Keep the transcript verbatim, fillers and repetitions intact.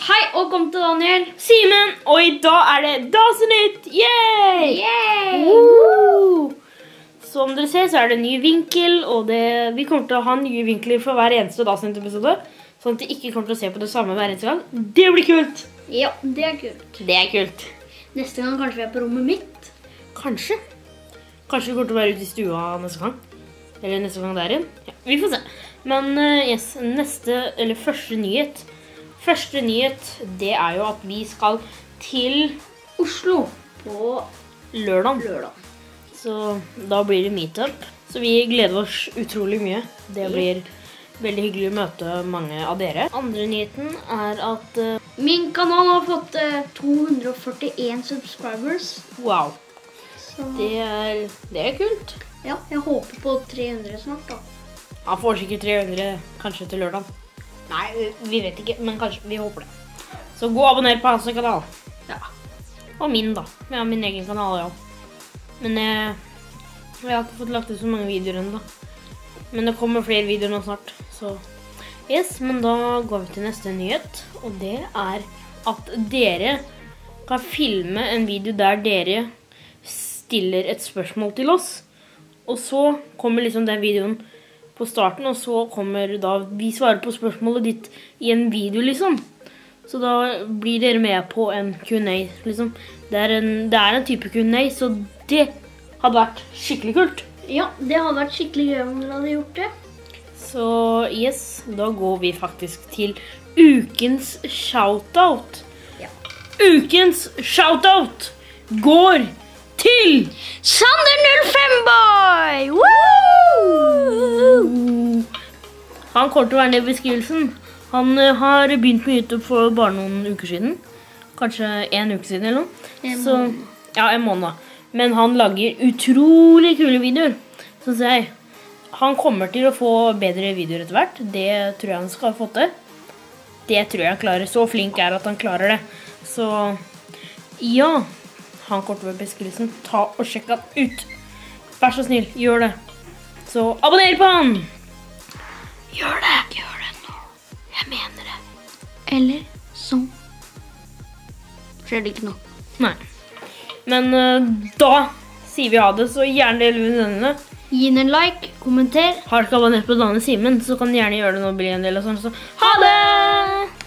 Hei, og velkommen til Daniel. Simen, og i dag er det Dasenytt! Yay! Yay! Woo! Som dere ser så er det en ny vinkel, og det, vi kommer til å ha nye vinkler for hver eneste Dasenytt-episode, sånn at de ikke kommer til å se på det samme hver eneste gang. Det blir kult! Ja, det er kult. Det er kult. Neste gang kanskje vi er på rommet mitt. Kanskje. Kanskje vi kommer til å være ute i stua neste gang. Eller neste gang der igjen. Ja, vi får se. Men uh, yes, neste, eller første nyhet, første nyhet, det er jo at vi skal til Oslo på lørdag. lørdag. Så da blir det meetup. Så vi gleder oss utrolig mye. Det blir veldig hyggelig å møte mange av dere. Andre nyheten er at uh, Min kanal har fått uh, to hundre og førtien subscribers. wow, Så det er, det er kult. ja, jeg håper på tre hundre snart da. Han får sikkert tre hundre kanskje til lørdag. Nei, vi vet ikke, men kanskje vi håper det. Så gå og abonner på hans kanal. Ja. Og min da. Jeg har min egen kanal, ja. Men jeg, jeg har ikke fått lagt ut så mange videoer enda. Men det kommer flere videoer nå snart. Så yes, men da går vi til neste nyhet. Og det er at dere kan filme en video der dere stiller et spørsmål til oss. Og så kommer liksom den videoen på starten, og så kommer da vi svarer på spørsmålet ditt i en video, liksom. Så da blir dere med på en Q and A, liksom. Det er en, det er en type Q and A, så det hadde vært skikkelig kult. Ja, det hadde vært skikkelig gøy om dere hadde gjort det. Så yes, da går vi faktisk til ukens shoutout. Ja. Ukens shoutout går til Sander null fem boy! Woo! Han kommer til å være nede i beskrivelsen. Han uh, har begynt med YouTube for bare noen uker siden. Kanskje en uke siden eller noe. En Så, måned. ja, en måned. Men han lager utrolig kule videoer. Så sier jeg, han kommer til å få bedre videoer etter hvert. Det tror jeg han skal få til. Det tror jeg han klarer. Så flink er at han klarer det. Så, ja. Han kommer til å være i beskrivelsen. Ta og sjekk han ut. Vær så snill, gjør det. Så abonner på han! Gjør det! Gjør det nå. Jeg mener det. Eller så skjer det ikke noe. Nei. Men uh, da sier vi ha det, så gjerne del vennene. Gi den en like, kommenter. Har du ikke abonnert på Daniel Simen, så kan du gjerne gjøre det nå og bli en del av sånn. Så ha det!